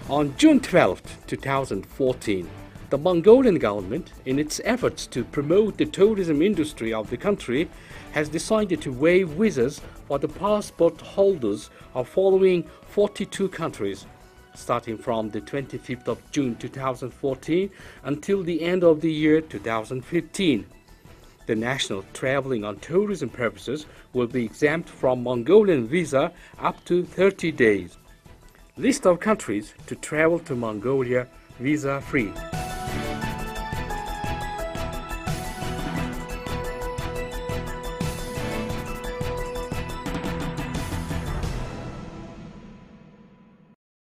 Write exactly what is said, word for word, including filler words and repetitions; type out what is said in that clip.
On June twelfth, two thousand fourteen, the Mongolian government, in its efforts to promote the tourism industry of the country, has decided to waive visas for the passport holders of following forty-two countries, starting from the twenty-fifth of June two thousand fourteen until the end of the year two thousand fifteen. The national traveling on tourism purposes will be exempt from Mongolian visa up to thirty days. List of countries to travel to Mongolia visa-free.